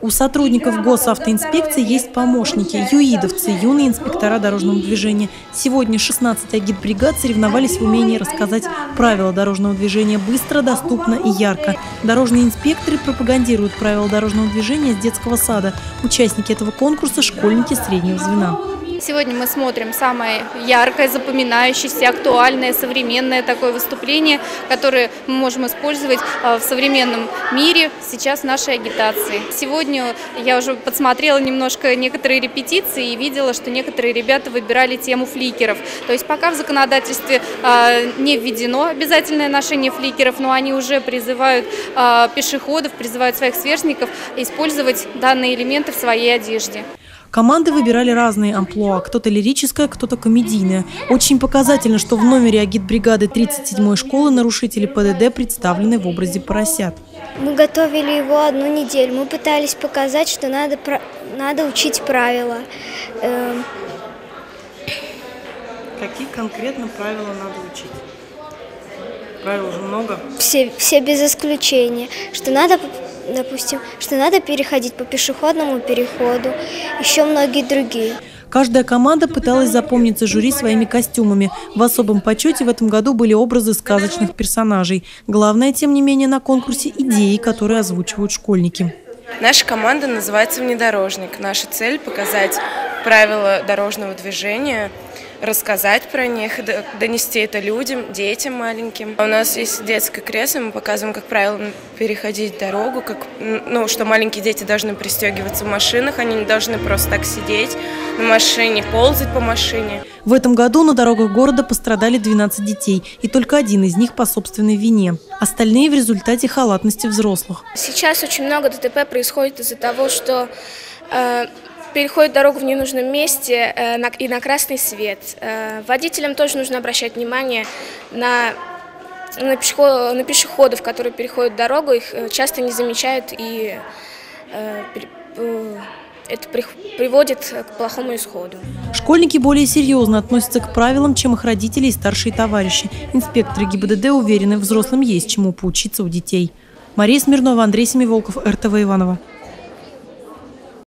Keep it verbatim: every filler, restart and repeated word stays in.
У сотрудников госавтоинспекции есть помощники – юидовцы, юные инспектора дорожного движения. Сегодня шестнадцать агитбригад соревновались в умении рассказать правила дорожного движения быстро, доступно и ярко. Дорожные инспекторы пропагандируют правила дорожного движения с детского сада. Участники этого конкурса – школьники среднего звена. Сегодня мы смотрим самое яркое, запоминающееся, актуальное, современное такое выступление, которое мы можем использовать в современном мире сейчас в нашей агитации. Сегодня я уже подсмотрела немножко некоторые репетиции и видела, что некоторые ребята выбирали тему фликеров. То есть пока в законодательстве не введено обязательное ношение фликеров, но они уже призывают пешеходов, призывают своих сверстников использовать данные элементы в своей одежде. Команды выбирали разные амплуа, кто-то лирическое, кто-то комедийное. Очень показательно, что в номере агитбригады тридцать седьмой школы нарушители ПДД представлены в образе поросят. Мы готовили его одну неделю. Мы пытались показать, что надо, надо учить правила. Какие конкретно правила надо учить? Правил уже много? Все, все без исключения. Что надо... Допустим, что надо переходить по пешеходному переходу, еще многие другие. Каждая команда пыталась запомниться жюри своими костюмами. В особом почете в этом году были образы сказочных персонажей. Главное, тем не менее, на конкурсе идеи, которые озвучивают школьники. Наша команда называется «Внедорожник». Наша цель – показать правила дорожного движения, рассказать про них, донести это людям, детям маленьким. У нас есть детское кресло, мы показываем, как правильно переходить дорогу, как, ну, что маленькие дети должны пристегиваться в машинах, они не должны просто так сидеть на машине, ползать по машине. В этом году на дорогах города пострадали двенадцать детей, и только один из них по собственной вине. Остальные в результате халатности взрослых. Сейчас очень много ДТП происходит из-за того, что э, переходит дорогу в ненужном месте э, на, и на красный свет. Э, водителям тоже нужно обращать внимание на, на, пешеход, на пешеходов, которые переходят дорогу, их часто не замечают, и э, э, это при, приводит к плохому исходу. Школьники более серьезно относятся к правилам, чем их родители и старшие товарищи. Инспекторы ГИБДД уверены, взрослым есть чему поучиться у детей. Мария Смирнова, Андрей Семиволков, эр тэ вэ Иваново.